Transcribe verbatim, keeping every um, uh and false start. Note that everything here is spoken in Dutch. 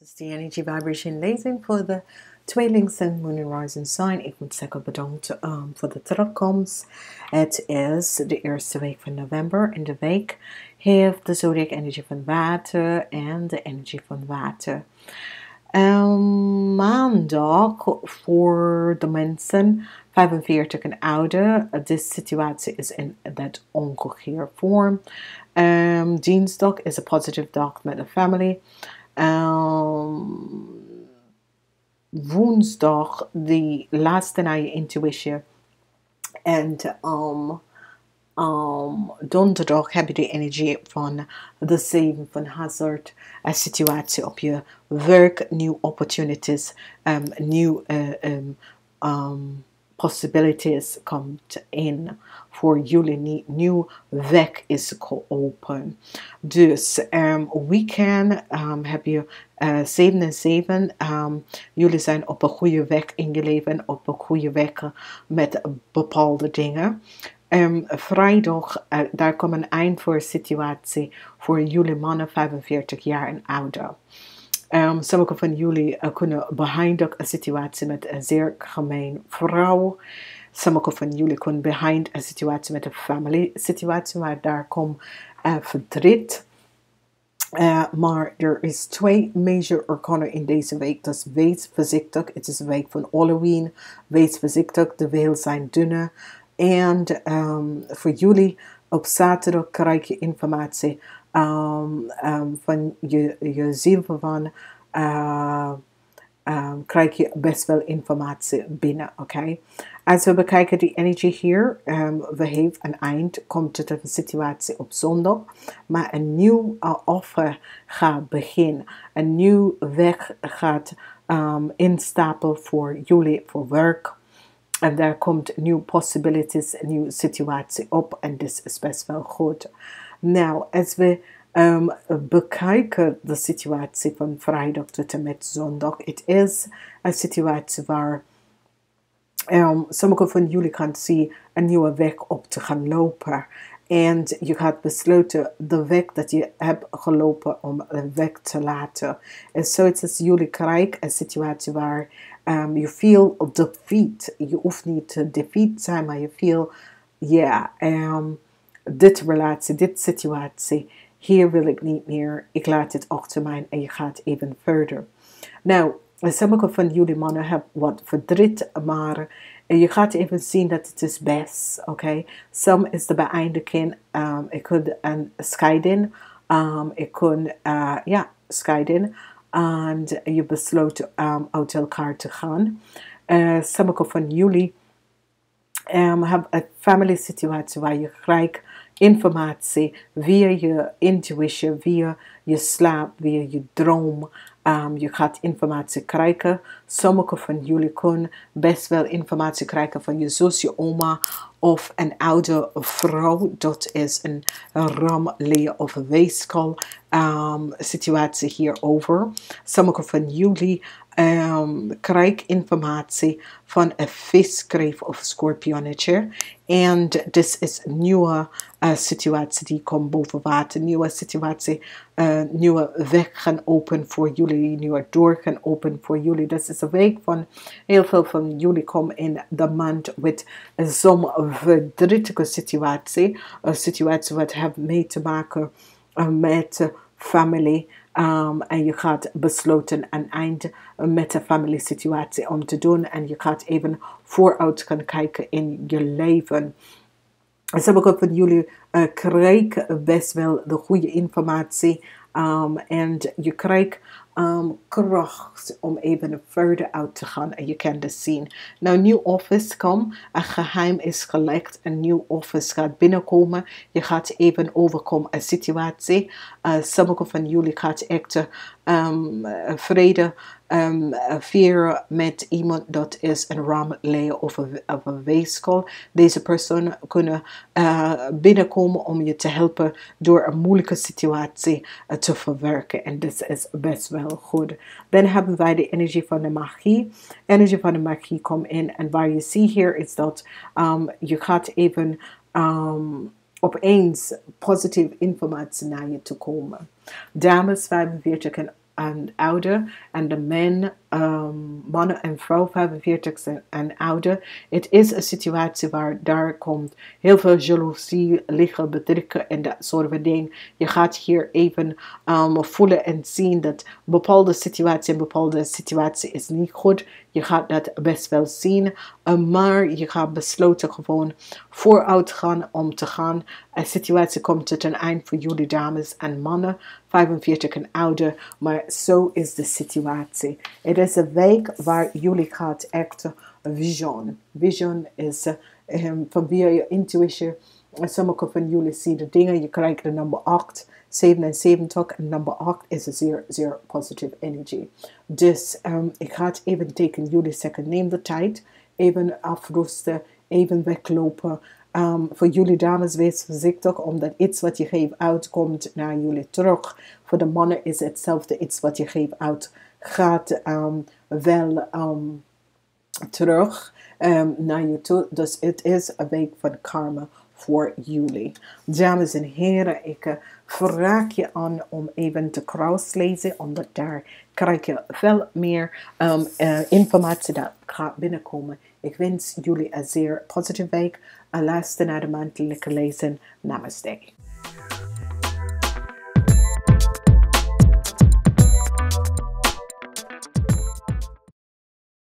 is the energy vibration lezing voor de tweelingsen moon and rising sign. Ik moet zeggen bedankt um, voor de terugkomst. Het is de eerste week van november. In de week heeft de zodiac energy van water en de energy van water. Um, maandag voor de mensen vijfenveertig en ouder. De situatie is in dat ongeveer vorm. Um, dinsdag is een positive dag met de family. Um, woensdag de laatste naar je intuïtie. En um, um, donderdag heb je de energie van de zeven van hazard. Een situatie op je werk, nieuwe opportunities, um, nieuw uh, um, um, possibilities komt in voor jullie. Nieuw weg is geopend. Dus um, weekend um, heb je uh, zeven en zeven. Um, jullie zijn op een goede weg in je leven, op een goede weg met bepaalde dingen. Um, vrijdag, uh, daar komt een eind voor situatie voor jullie mannen vijfenveertig jaar en ouder. Um, sommige van jullie uh, kunnen behind een situatie met een zeer gemeen vrouw. Sommige van jullie kunnen behind een situatie met een family situatie, maar daar komt uh, verdriet. Uh, maar er is twee major arcana in deze week. Dus wees voorzichtig. Het is een week van Halloween. Wees voorzichtig. De weel zijn dunner. En um, voor jullie op zaterdag krijg je informatie um, um, van je, je ziel van uh, um, krijg je best wel informatie binnen, oké? Okay? Als we bekijken die energie hier, um, we hebben een eind, komt het een situatie op zondag, maar een nieuw uh, offer gaat beginnen, een nieuw weg gaat um, instappen voor jullie, voor werk. En daar komt nieuwe possibilities, een nieuwe situatie op. En dit is best wel goed. Nou, als we um, bekijken de situatie van vrijdag tot en met zondag. Het is een situatie waar um, sommigen van jullie gaan zien een nieuwe weg op te gaan lopen. En je gaat besluiten de weg dat je hebt gelopen om een weg te laten. En zo is het jullie krijgen een situatie waar um, je feel defeat. Je hoeft niet te defeat zijn, maar je feel, ja, yeah, um, dit relatie, dit situatie, hier wil ik niet meer. Ik laat het achter mij en je gaat even verder. Nou, sommige van jullie mannen hebben wat verdriet, maar je gaat even zien dat het is best, oké? Okay? Some is de beëindiging. Um, ik kon een scheiding. Um, ik kon, uh, ja, scheiding. En je besloot um, uit elkaar te gaan. Uh, sommige van jullie um, hebben een family situatie waar je krijgt informatie via je intuïtie, via je slaap, via je droom. Um, je gaat informatie krijgen. Sommige van jullie kunnen best wel informatie krijgen van je zus, je oma of een oude vrouw. Dat is een ram, leer of een weeskal um, situatie hierover. Sommige van jullie um, krijgen informatie van een viskreef of scorpionnetje. En dit is een nieuwe uh, situatie die komt boven water. Nieuwe situatie, uh, nieuwe weg gaan open voor jullie. Nieuwe deur gaan open voor jullie. Dat is een week van heel veel van jullie komen in de maand met zo'n verdrietige situatie. Een situatie wat heeft mee te maken uh, met family. Um, en je gaat besluiten een eind met de family situatie om te doen. En je gaat even vooruit gaan kijken in je leven. Sommige van jullie uh, krijgen best wel de goede informatie. Um, en je krijgt um, kracht om even verder uit te gaan. En je kan het zien. Nou, nieuw office komt. Een geheim is gelekt. Een nieuw office gaat binnenkomen. Je gaat even overkomen een situatie. Uh, sommige van jullie gaat echt um, vrede um, vieren met iemand dat is een ram, leer of een, of een weeskal. Deze persoon kunnen uh, binnenkomen om je te helpen door een moeilijke situatie uh, te verwerken. En dit is best wel goed. Dan hebben wij de energie van de magie. Energie van de magie komt in. En waar je ziet hier is dat um, je gaat even um, opeens positieve informatie naar je toe komen. Dames vijfenveertig en en ouder. En de men, um, mannen en vrouw vijfenveertig en ouder. Het is een situatie waar daar komt heel veel jaloezie liggen, bedrukken en dat soort van dingen. Je gaat hier even um, voelen en zien dat bepaalde situatie en bepaalde situatie is niet goed. Je gaat dat best wel zien, uh, maar je gaat besloten gewoon vooruit gaan om te gaan. Een situatie komt tot een eind voor jullie dames en mannen, vijfenveertig en ouder, maar zo is de situatie. Het is een week waar jullie gaat echt vision. Vision is uh, um, van via je intuïtie. Sommige van jullie zien de dingen, je krijgt de nummer acht, zevenenzeventig en nummer acht is een zeer, zeer positive energy. Dus um, ik ga het even tegen jullie zeggen, neem de tijd, even afrusten, even weglopen. Um, voor jullie dames, wees voorzichtig, omdat iets wat je geeft uit komt naar jullie terug. Voor de mannen is hetzelfde, iets wat je geeft uit gaat um, wel um, terug um, naar je toe. Dus het is een week van karma voor jullie. Dames en heren, ik uh, vraag je aan om even te crosslezen, omdat daar krijg je veel meer um, uh, informatie dat gaat binnenkomen. Ik wens jullie een zeer positieve week. En luister naar de maandelijke lezen. Namaste.